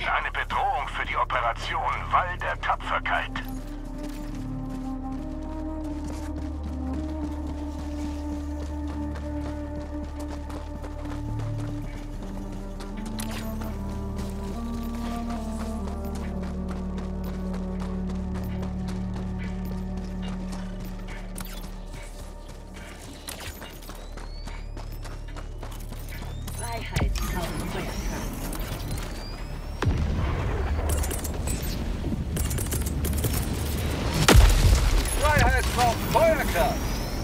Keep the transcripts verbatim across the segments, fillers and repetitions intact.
sind eine Bedrohung für die Operation Wall der Tapferkeit. Feuerkraft!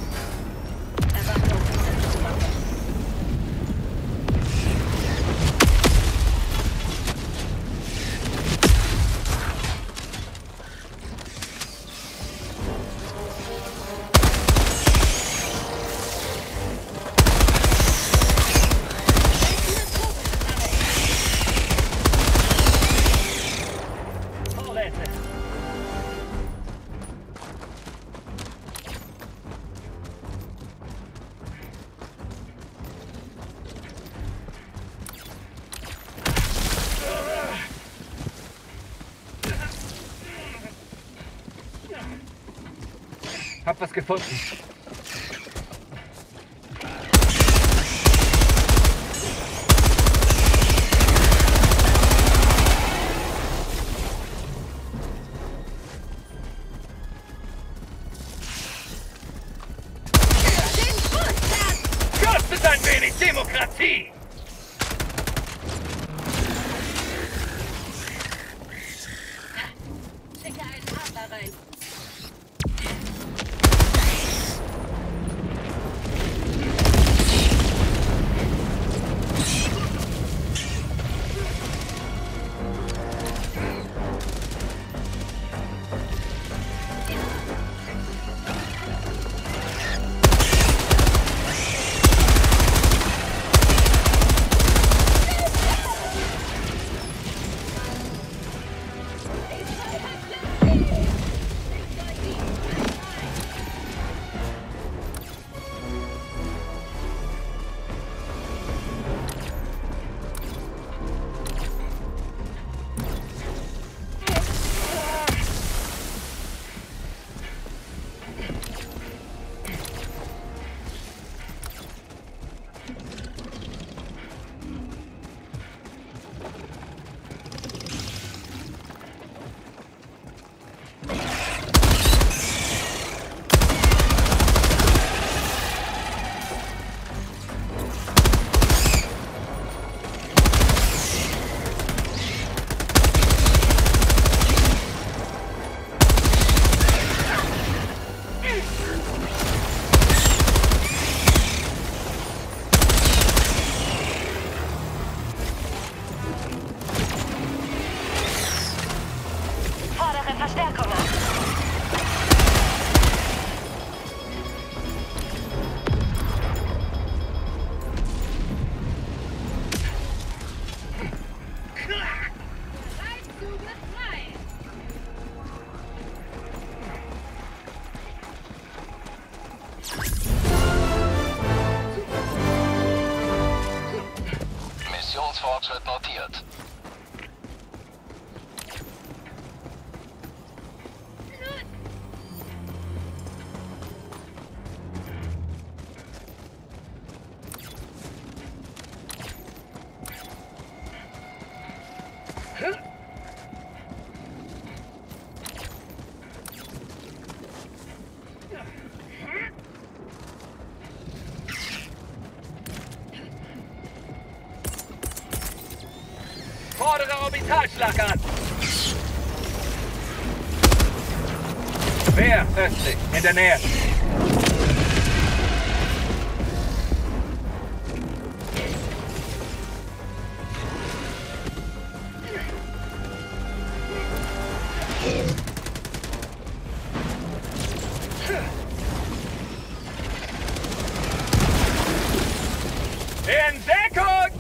Hab was gefunden. Kostet ein wenig Demokratie! Schicke einen Adler rein. Verstärkung an. Missionsfortschritt notiert. Fordere Orbitalschlag an! Wer östlich, in der Nähe? In Deckung!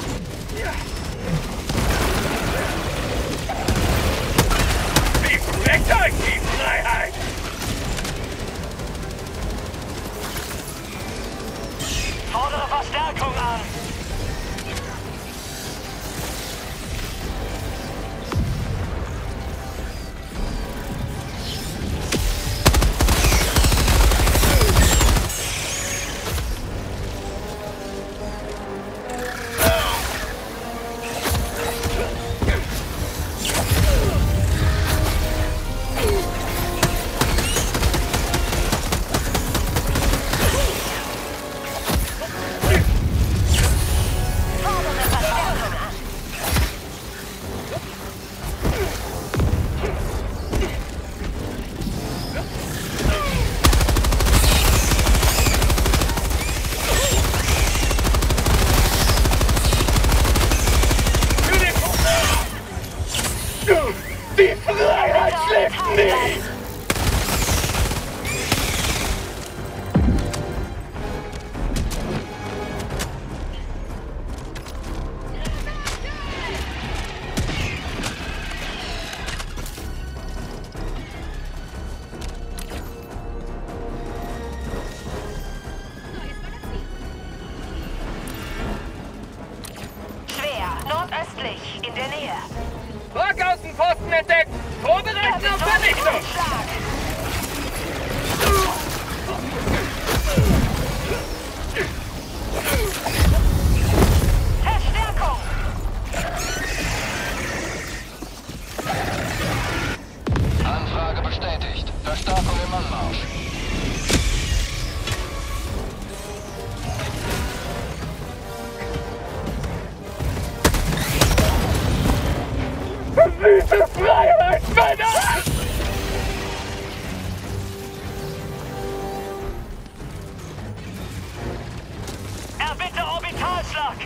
Weckt euch die Freiheit! Fordere Verstärkung an. feindlich. In der Nähe. Rückaußenposten entdeckt! Vorbereiten auf Vernichtung! Schlag. Verstärkung! Anfrage bestätigt. Verstärkung im Anmarsch. Süße Freiheit, Männer! Erbitte Orbitalschlag!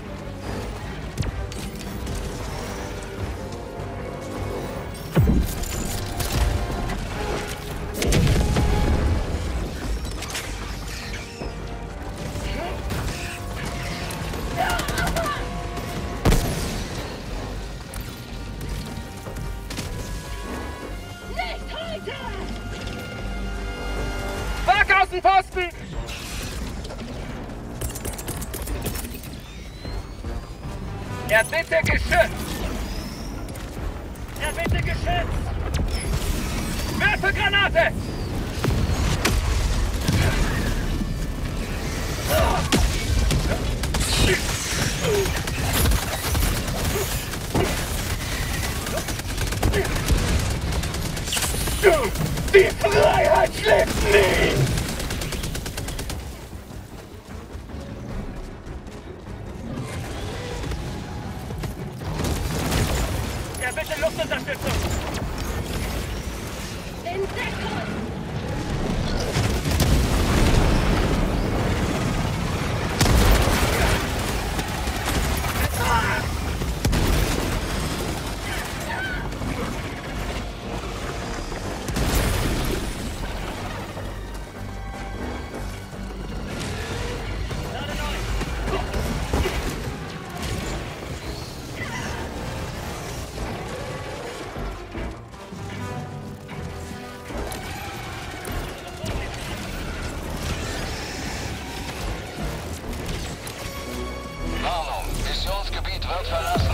Außenposten! Erbitte Geschütz! Erbitte Geschütz! Werfe Granate! Die Freiheit schläft nie! Ja, bitte Luftunterstützung! In Deckung! Warnung, Missionsgebiet wird verlassen.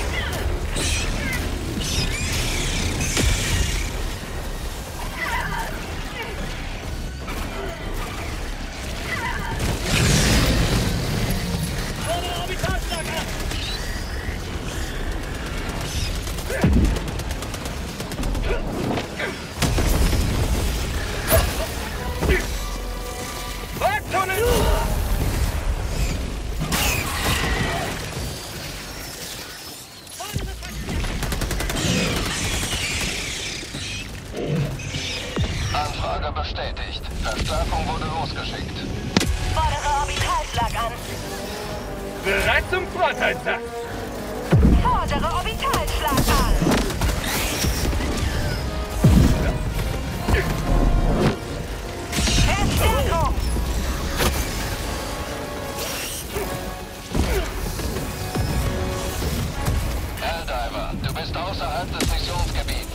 Anfrage bestätigt. Verstärkung wurde losgeschickt. Fordere Orbitalschlag an! Bereit zum Fronteinsatz! Fordere Orbitalschlag an! Verstärkung! Helldiver, du bist außerhalb des Missionsgebiets.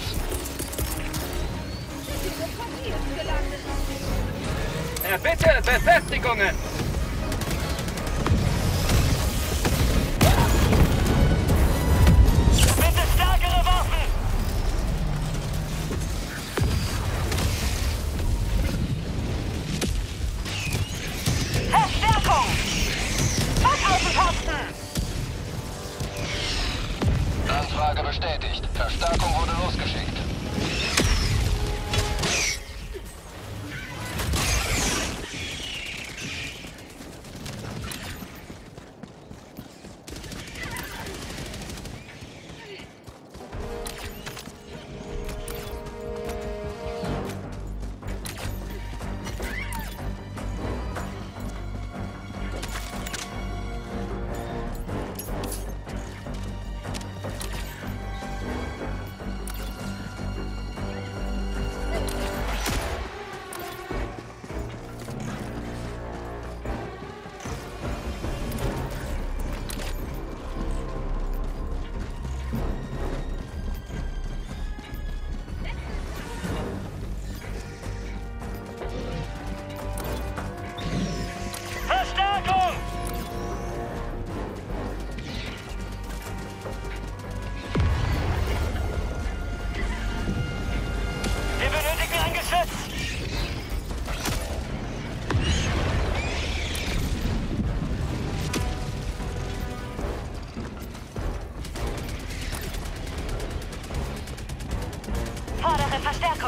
Erbitte Befestigungen! Bitte stärkere Waffen! Verstärkung! Rückaußenposten! Anfrage bestätigt. Verstärkung wurde losgeschickt.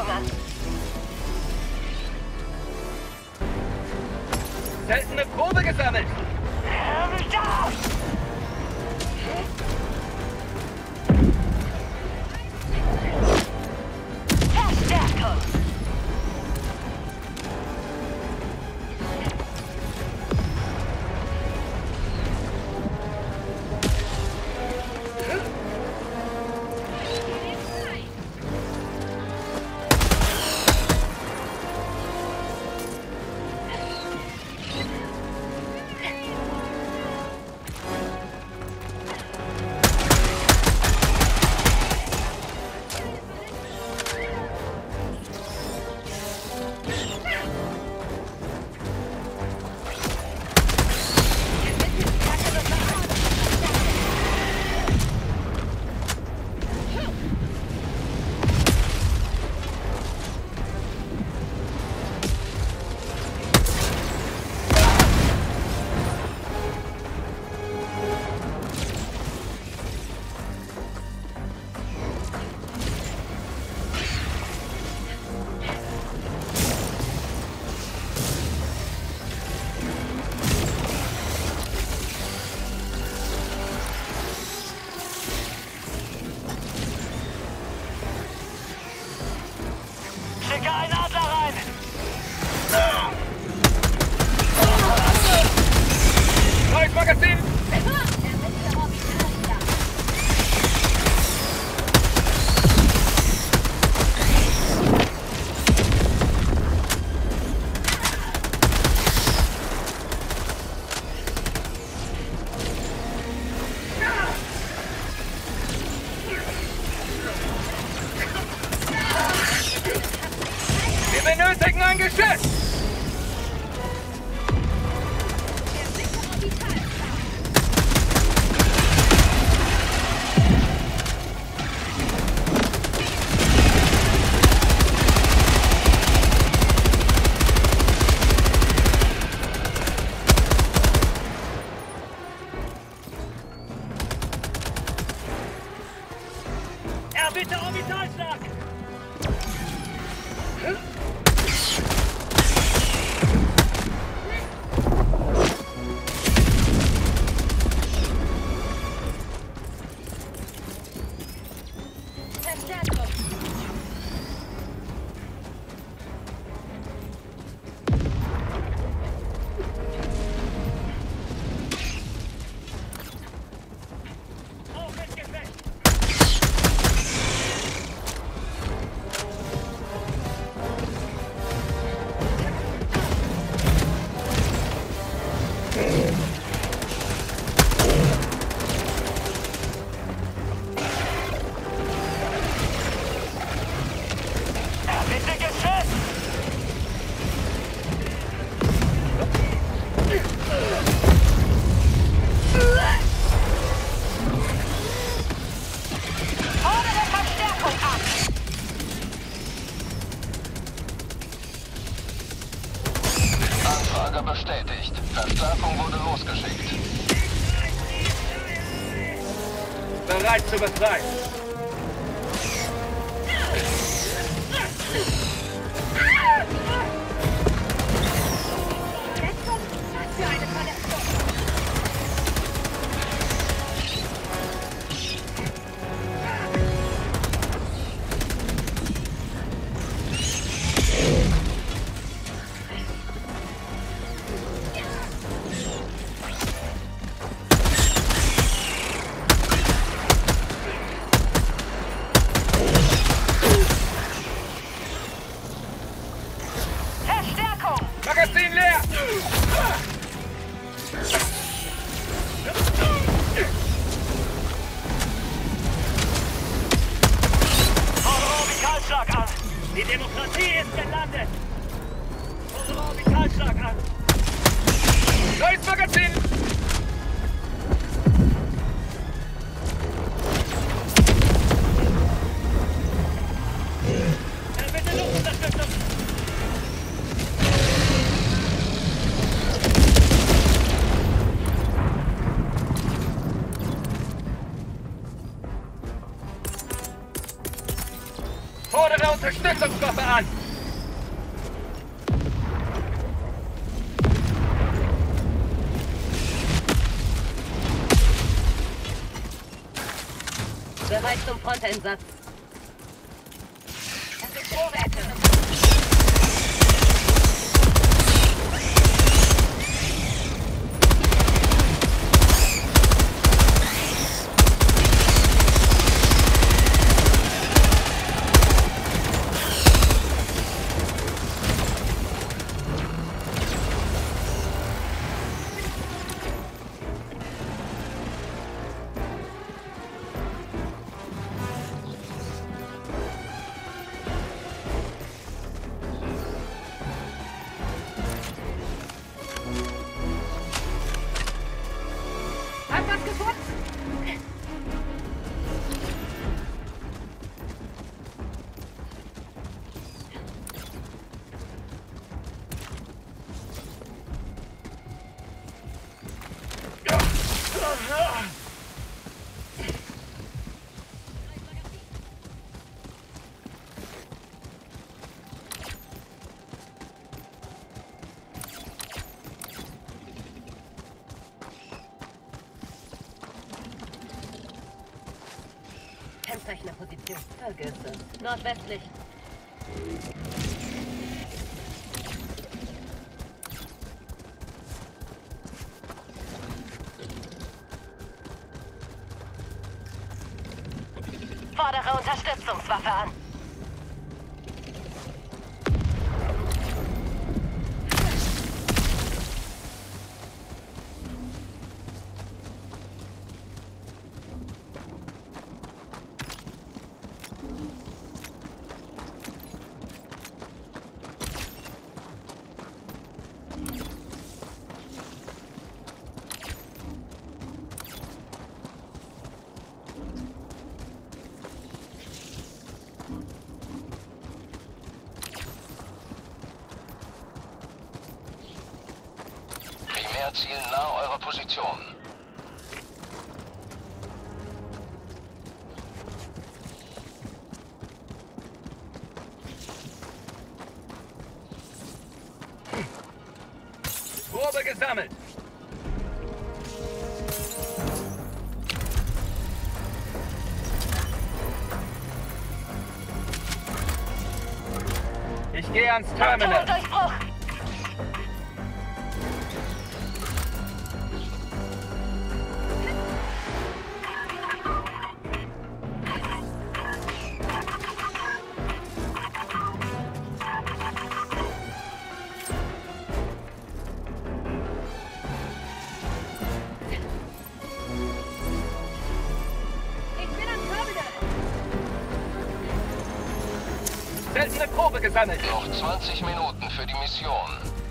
Verstärkung an. Seltene Probe gesammelt. Hör mich da! Verstärkung! Schicke einen Adler rein! Neues Magazin. Wir benötigen ein Geschütz. Erbitte Orbitalschlag! Verstärkung! Auf ins Gefecht! Erbitte Geschütz! Fordere Verstärkung an! Anfrage bestätigt. Verstärkung wurde losgeschickt. Bereit zu befreien. Was für eine Verletzung! Unterstützungswaffe an! Bereit zum Fronteinsatz. Das sind Vorwärter. Hat was gefunden? Kennzeichnerposition. Vergiss es. Nordwestlich. Fordere Unterstützungswaffe an. Ziel nah eurer Position. Probe gesammelt. Ich gehe ans Terminal. Durchbruch. Seltene Probe gesammelt. Noch zwanzig Minuten für die Mission.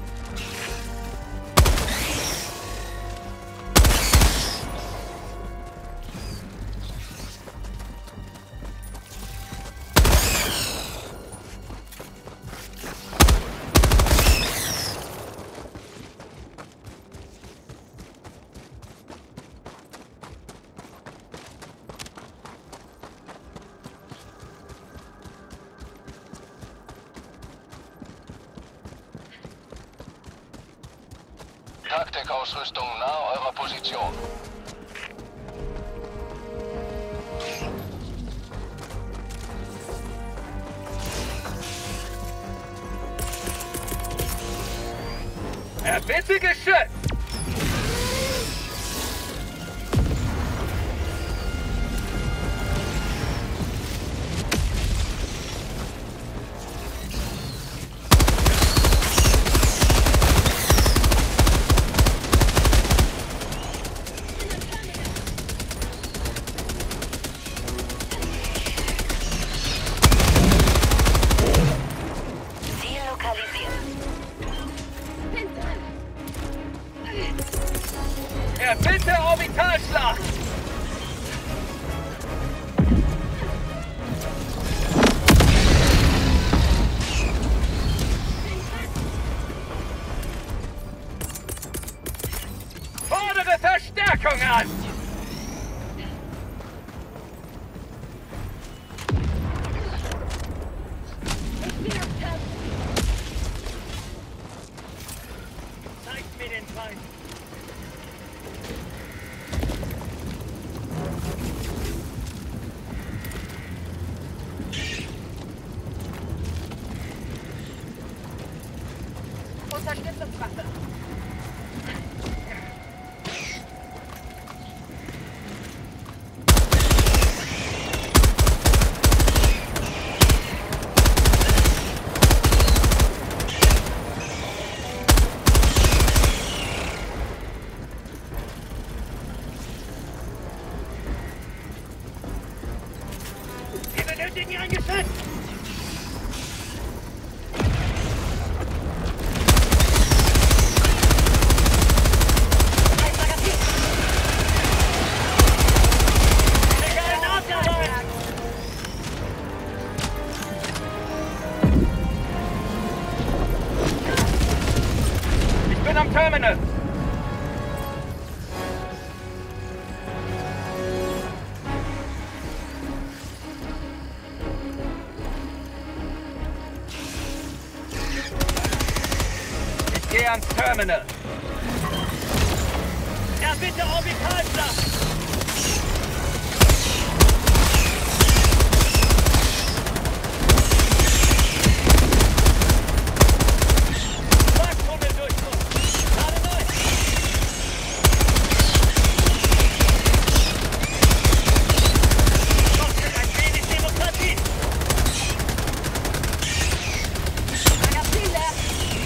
Taktikausrüstung nahe eurer Position. Erbitte Geschütz! Erbitte Orbitalschlag! Fordere Verstärkung an! frei. Unterstützungswaffe. Wir benötigen ein Geschütz! Ein Magazin. Egal, Nachladen! Ich bin am Terminal! Ich gehe ans Terminal! Ja, bitte Orbitalschlacht! Markttummeldurchbruch! Gerade neu! Kostet ein wenig Demokratie! Magazin leer.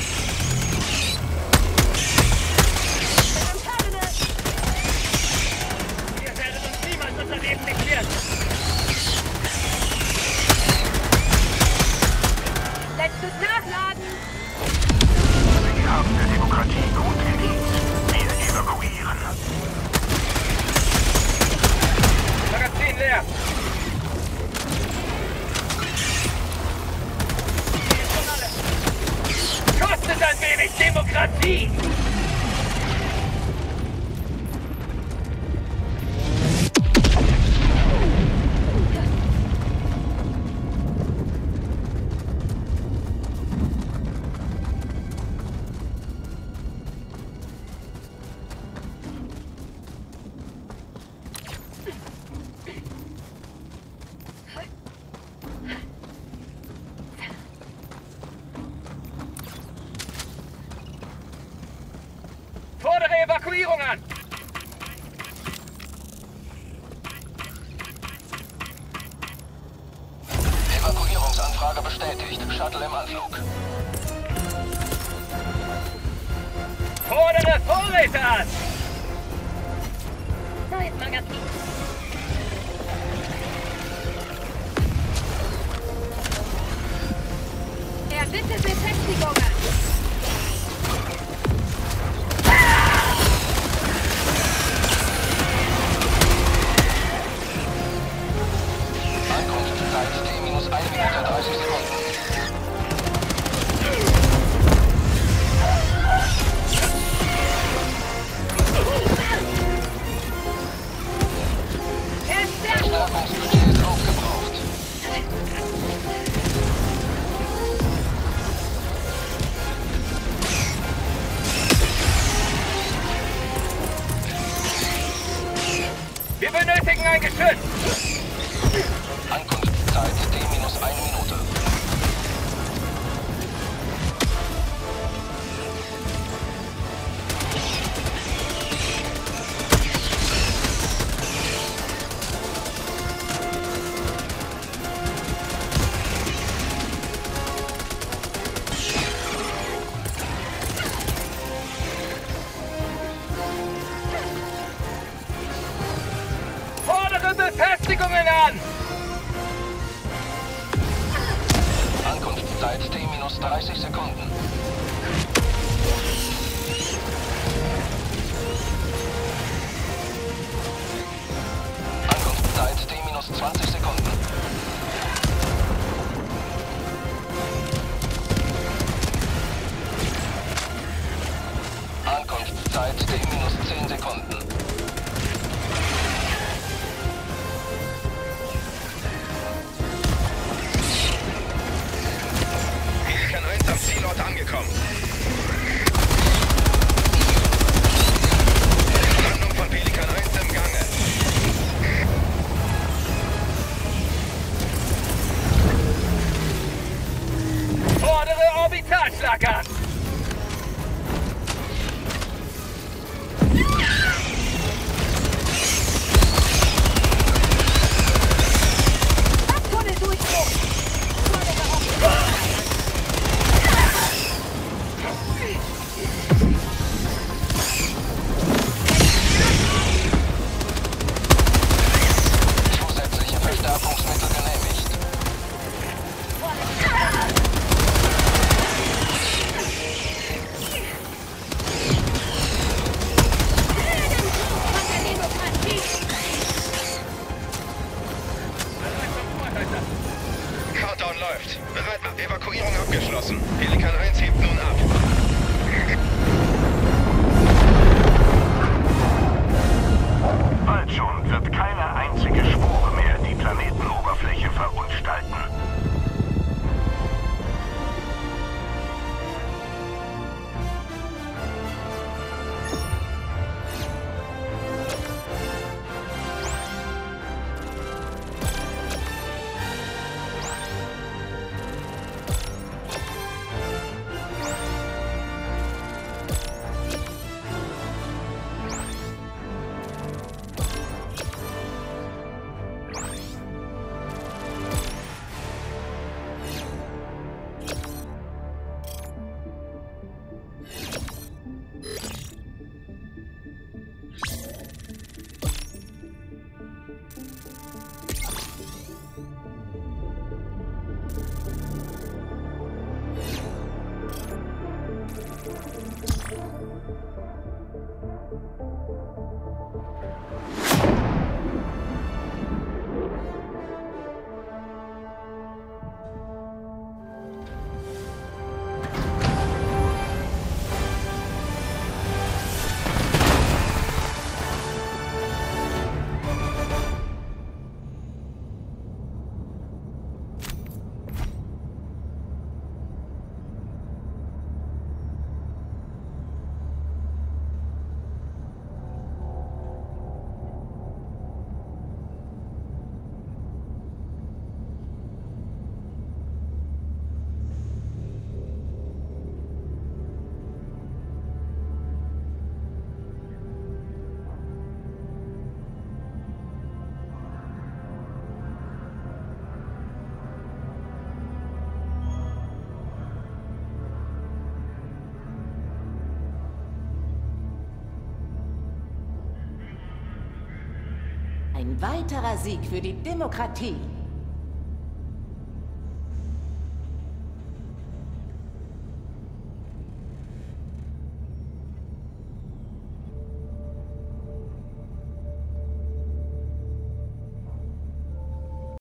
Am Terminal. Wir werden uns niemals unser Leben negieren! Letztes Nachladen. Sie haben der Demokratie gut gedient. Wir evakuieren. Magazin leer! Hier schon alle. Kostet ein wenig Demokratie! Fordere Evakuierung an! Evakuierungsanfrage bestätigt. Shuttle im Anflug. Fordere Vorräte an! Neues Magazin. Erbitte Befestigungen. Ankunftszeit T minus eine Minute dreißig Sekunden. Verstärkung. Verstärkungsbudget ist aufgebraucht. Wir benötigen ein Geschütz! Ankunftszeit T minus eine Minute. Fordere Befestigungen an! Ankunftszeit T minus dreißig Sekunden. Ankunftszeit T minus zwanzig Sekunden. Ankunftszeit T minus zehn Sekunden. Beacon eins am Zielort angekommen. Ein weiterer Sieg für die Demokratie.